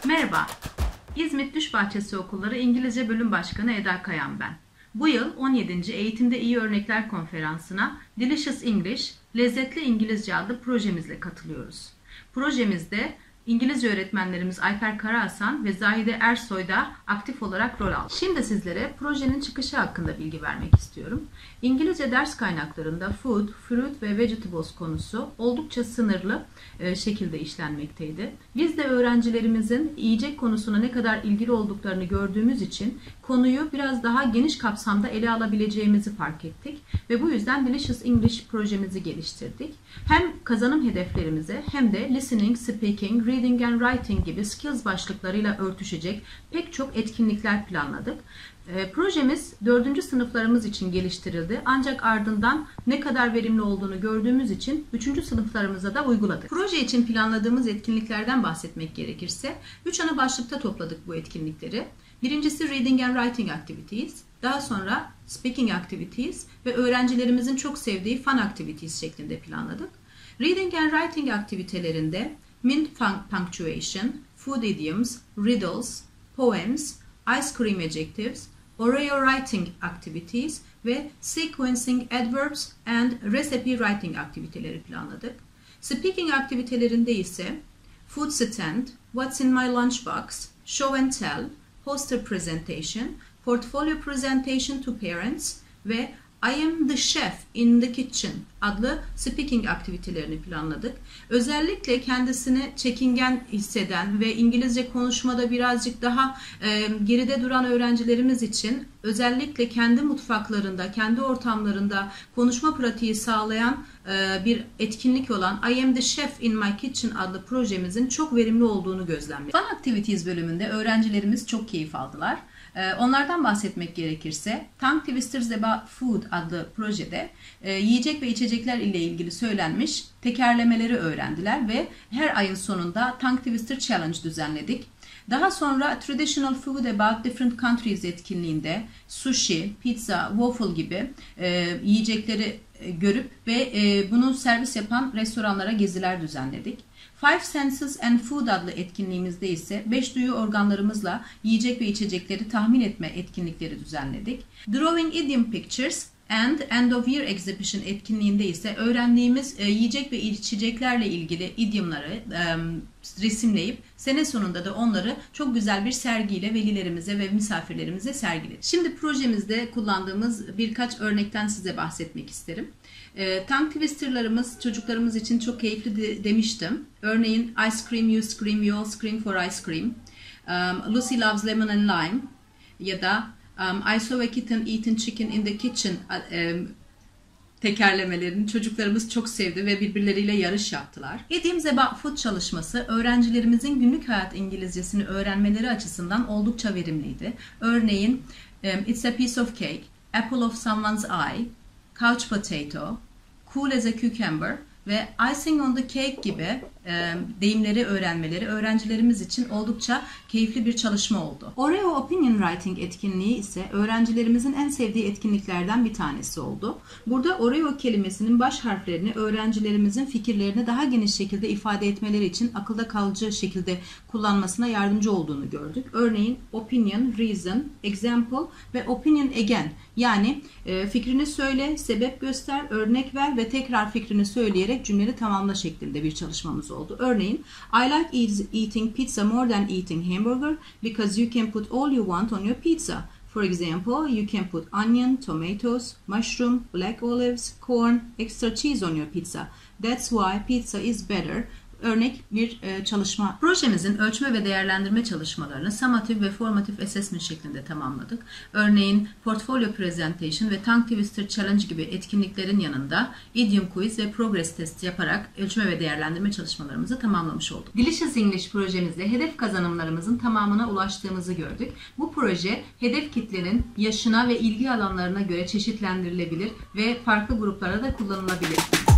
Merhaba, İzmit Düşbahçesi Okulları İngilizce Bölüm Başkanı Eda Kayan ben. Bu yıl 17. Eğitimde İyi Örnekler Konferansı'na Delicious English, Lezzetli İngilizce adlı projemizle katılıyoruz. Projemizde İngilizce öğretmenlerimiz Ayfer Karahasan ve Zahide Ersoy da aktif olarak rol aldı. Şimdi sizlere projenin çıkışı hakkında bilgi vermek istiyorum. İngilizce ders kaynaklarında food, fruit ve vegetables konusu oldukça sınırlı şekilde işlenmekteydi. Biz de öğrencilerimizin yiyecek konusuna ne kadar ilgili olduklarını gördüğümüz için konuyu biraz daha geniş kapsamda ele alabileceğimizi fark ettik ve bu yüzden Delicious English projemizi geliştirdik. Hem kazanım hedeflerimize hem de listening, speaking, reading and writing gibi skills başlıklarıyla örtüşecek pek çok etkinlikler planladık. Projemiz 4. sınıflarımız için geliştirildi ancak ardından ne kadar verimli olduğunu gördüğümüz için 3. sınıflarımıza da uyguladık. Proje için planladığımız etkinliklerden bahsetmek gerekirse 3 ana başlıkta topladık bu etkinlikleri. Birincisi Reading and Writing Activities, daha sonra Speaking Activities ve öğrencilerimizin çok sevdiği Fun Activities şeklinde planladık. Reading and Writing aktivitelerinde Mint Punctuation, Food Idioms, Riddles, Poems, Ice Cream Adjectives, Oreo Writing Activities ve Sequencing Adverbs and Recipe Writing aktiviteleri planladık. Speaking aktivitelerinde ise Food Stand, What's in My Lunchbox, Show and Tell, Poster Presentation, Portfolio Presentation to Parents ve I am the chef in the kitchen adlı speaking aktivitelerini planladık. Özellikle kendisini çekingen hisseden ve İngilizce konuşmada birazcık daha geride duran öğrencilerimiz için özellikle kendi mutfaklarında, kendi ortamlarında konuşma pratiği sağlayan bir etkinlik olan I am the chef in my kitchen adlı projemizin çok verimli olduğunu gözlemledik. Fun Activities bölümünde öğrencilerimiz çok keyif aldılar. Onlardan bahsetmek gerekirse Tongue Twisters About Food adlı projede yiyecek ve içecekler ile ilgili söylenmiş tekerlemeleri öğrendiler ve her ayın sonunda Tongue Twister Challenge düzenledik. Daha sonra Traditional Food About Different Countries etkinliğinde sushi, pizza, waffle gibi yiyecekleri görüp ve bunu servis yapan restoranlara geziler düzenledik. Five Senses and Food adlı etkinliğimizde ise 5 duyu organlarımızla yiyecek ve içecekleri tahmin etme etkinlikleri düzenledik. Drawing Idiom Pictures and End of Year Exhibition etkinliğinde ise öğrendiğimiz yiyecek ve içeceklerle ilgili idiomları resimleyip sene sonunda da onları çok güzel bir sergiyle velilerimize ve misafirlerimize sergiledik. Şimdi projemizde kullandığımız birkaç örnekten size bahsetmek isterim. Tongue twisterlarımız çocuklarımız için çok keyifli demiştim. Örneğin Ice cream, you scream, we all scream for ice cream. Lucy loves lemon and lime. Ya da I saw a kitten eating chicken in the kitchen tekerlemelerini çocuklarımız çok sevdi ve birbirleriyle yarış yaptılar. Idioms About Food çalışması öğrencilerimizin günlük hayat İngilizcesini öğrenmeleri açısından oldukça verimliydi. Örneğin It's a piece of cake, apple of someone's eye, couch potato, cool as a cucumber ve icing on the cake gibi deyimleri öğrenmeleri öğrencilerimiz için oldukça keyifli bir çalışma oldu. Oreo Opinion Writing etkinliği ise öğrencilerimizin en sevdiği etkinliklerden bir tanesi oldu. Burada Oreo kelimesinin baş harflerini öğrencilerimizin fikirlerini daha geniş şekilde ifade etmeleri için akılda kalıcı şekilde kullanmasına yardımcı olduğunu gördük. Örneğin opinion, reason, example ve opinion again, yani fikrini söyle, sebep göster, örnek ver ve tekrar fikrini söyleyerek cümleleri tamamla şeklinde bir çalışmamız oldu. Örneğin I like eating pizza more than eating hamburger because you can put all you want on your pizza. For example, you can put onion, tomatoes, mushroom, black olives, corn, extra cheese on your pizza. That's why pizza is better. Örnek bir çalışma. Projemizin ölçme ve değerlendirme çalışmalarını summative ve formative assessment şeklinde tamamladık. Örneğin Portfolio Presentation ve Tongue Twister Challenge gibi etkinliklerin yanında idiom quiz ve progress test yaparak ölçme ve değerlendirme çalışmalarımızı tamamlamış olduk. Delicious English projemizde hedef kazanımlarımızın tamamına ulaştığımızı gördük. Bu proje hedef kitlenin yaşına ve ilgi alanlarına göre çeşitlendirilebilir ve farklı gruplara da kullanılabilir.